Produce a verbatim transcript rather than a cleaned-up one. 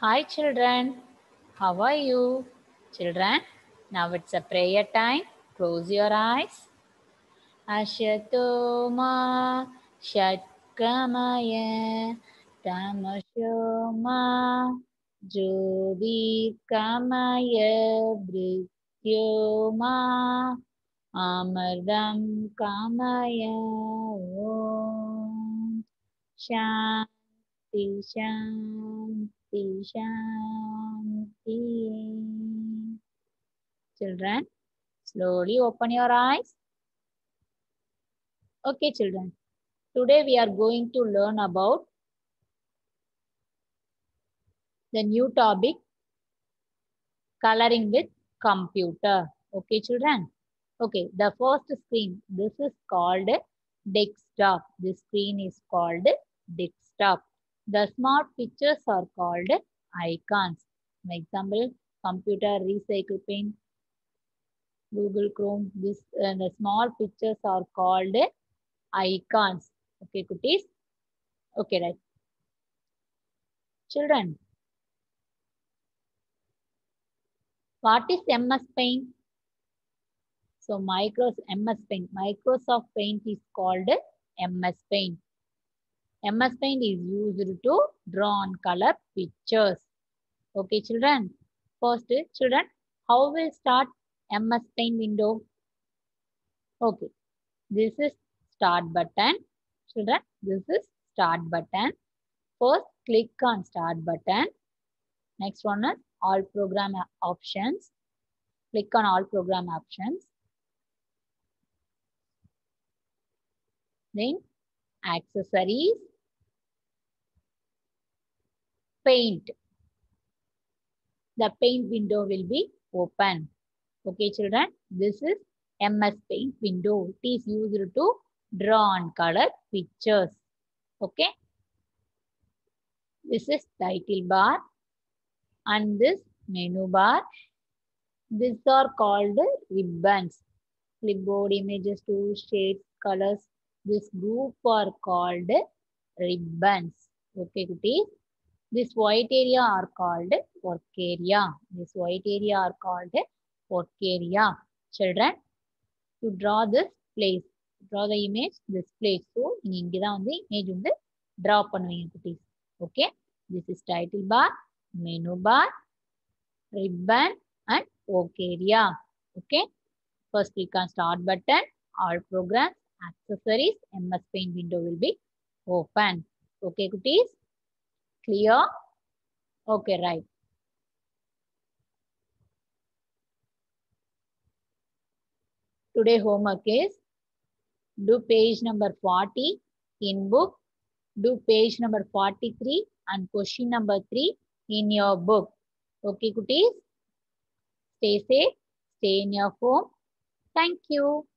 Hi children, how are you? Children, now it's a prayer time. Close your eyes. Ashatoma Shatkamaya Tamashoma Jyotirkamaya Brityoma Amardam Kamaya Om Shanti Shanti Shanti. Children, slowly open your eyes. Okay, children. Today we are going to learn about the new topic, coloring with computer. Okay, children. Okay, the first screen. This is called desktop. This screen is called desktop. The smart pictures are called icons. For example, computer, recycle pen, Google Chrome. This uh, the small pictures are called icons. Okay, cuties. Okay, right. Children, what is M S Paint? So, Microsoft M S Paint. Microsoft Paint is called M S Paint. M S Paint is used to draw on color pictures. Okay, children. First, children, how will start M S Paint window? Okay, this is start button. Children, this is start button. First, click on start button. Next one is all program options. Click on all program options. Then accessories, paint. The paint window will be open. Okay, children, this is M S Paint window. It is used to draw on color pictures. Okay. This is title bar and this menu bar. These are called ribbons. Clipboard, images, tools, shades, colors. This group are called ribbons. Okay, cuties. This white area are called work area. This white area are called work area. Children, to draw this place, draw the image, this place. So, in ingida the image on the draw pannuvinga cuties. Okay. This is title bar, menu bar, ribbon and work area. Okay. First click on start button, all programs, accessories, M S Paint window will be open. Okay, cuties? Clear? Okay, right. Today homework is do page number forty in book, do page number forty-three and question number three in your book. Okay, cuties? Stay safe, stay in your home. Thank you.